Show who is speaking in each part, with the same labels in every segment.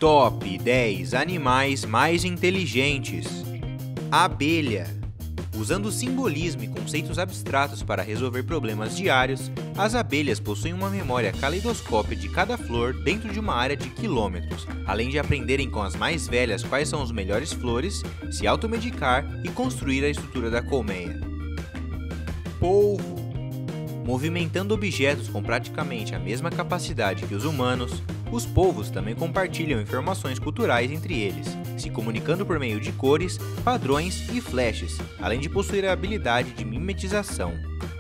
Speaker 1: Top 10 animais mais inteligentes. Abelha. Usando simbolismo e conceitos abstratos para resolver problemas diários, as abelhas possuem uma memória caleidoscópica de cada flor dentro de uma área de quilômetros, além de aprenderem com as mais velhas quais são as melhores flores, se automedicar e construir a estrutura da colmeia. Polvo. Movimentando objetos com praticamente a mesma capacidade que os humanos, os polvos também compartilham informações culturais entre eles, se comunicando por meio de cores, padrões e flashes, além de possuir a habilidade de mimetização.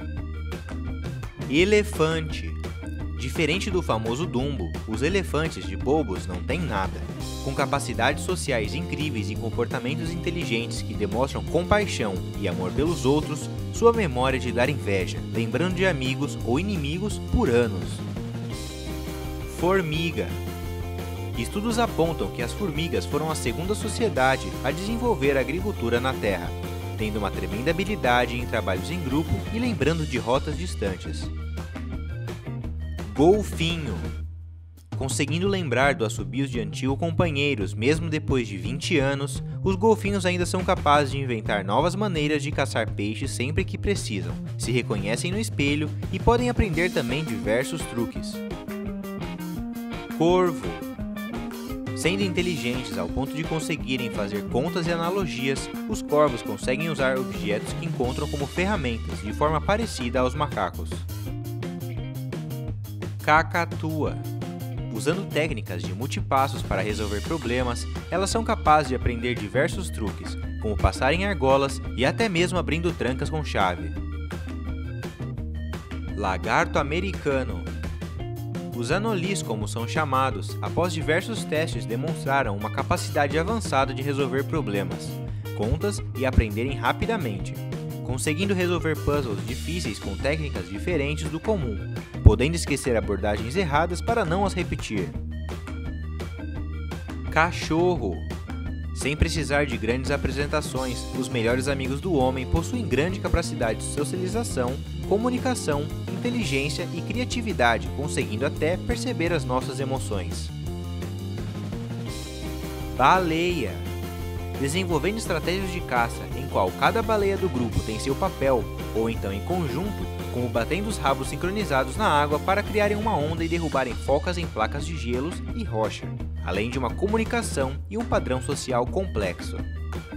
Speaker 1: Elefante. Diferente do famoso Dumbo, os elefantes de polvos não têm nada. Com capacidades sociais incríveis e comportamentos inteligentes que demonstram compaixão e amor pelos outros, sua memória é de dar inveja, lembrando de amigos ou inimigos por anos. Formiga. Estudos apontam que as formigas foram a segunda sociedade a desenvolver a agricultura na Terra, tendo uma tremenda habilidade em trabalhos em grupo e lembrando de rotas distantes. Golfinho. Conseguindo lembrar dos assobios de antigos companheiros mesmo depois de 20 anos, os golfinhos ainda são capazes de inventar novas maneiras de caçar peixes sempre que precisam, se reconhecem no espelho e podem aprender também diversos truques. Corvo. Sendo inteligentes ao ponto de conseguirem fazer contas e analogias, os corvos conseguem usar objetos que encontram como ferramentas de forma parecida aos macacos. Cacatua. Usando técnicas de multipassos para resolver problemas, elas são capazes de aprender diversos truques, como passar em argolas e até mesmo abrindo trancas com chave. Lagarto americano. Os anolis, como são chamados, após diversos testes demonstraram uma capacidade avançada de resolver problemas, contas e aprenderem rapidamente, conseguindo resolver puzzles difíceis com técnicas diferentes do comum, podendo esquecer abordagens erradas para não as repetir. Cachorro. Sem precisar de grandes apresentações, os melhores amigos do homem possuem grande capacidade de socialização, comunicação, inteligência e criatividade, conseguindo até perceber as nossas emoções. Baleia. Desenvolvendo estratégias de caça em qual cada baleia do grupo tem seu papel, ou então em conjunto, como batendo os rabos sincronizados na água para criarem uma onda e derrubarem focas em placas de gelos e rocha, além de uma comunicação e um padrão social complexo.